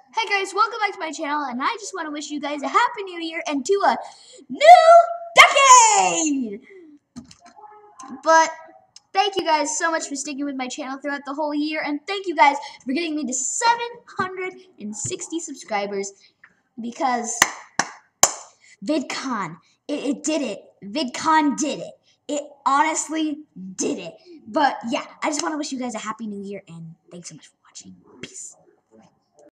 Hey guys, welcome back to my channel, and I just want to wish you guys a happy new year and to a new decade! But thank you guys so much for sticking with my channel throughout the whole year, and thank you guys for getting me to 760 subscribers, because VidCon, it did it. VidCon did it. It honestly did it. But yeah, I just want to wish you guys a happy new year, and thanks so much for watching. Peace.